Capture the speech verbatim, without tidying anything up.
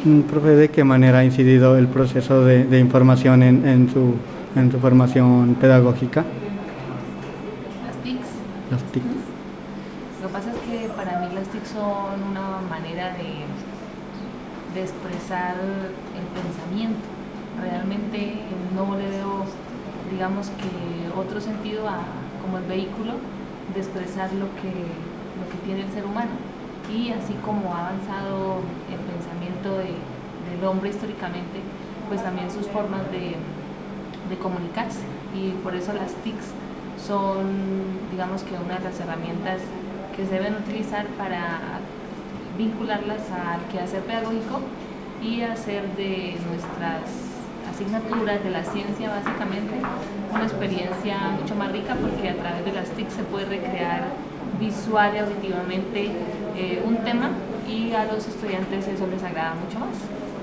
Profe, ¿de qué manera ha incidido el proceso de, de información en, en, su, en su formación pedagógica? Las T I Cs. Las T I C. Lo que pasa es que para mí las T I C son una manera de, de expresar el pensamiento. Realmente no le veo, digamos que, otro sentido a, como el vehículo de expresar lo que, lo que tiene el ser humano. Y así como ha avanzado el pensamiento de, del hombre históricamente, pues también sus formas de, de comunicarse. Y por eso las T I Cs son, digamos que, una de las herramientas que se deben utilizar para vincularlas al quehacer pedagógico y hacer de nuestras asignaturas de la ciencia básicamente una experiencia mucho más rica, porque a través de las T I C se puede recrear visual y auditivamente eh, un tema, y a los estudiantes eso les agrada mucho más.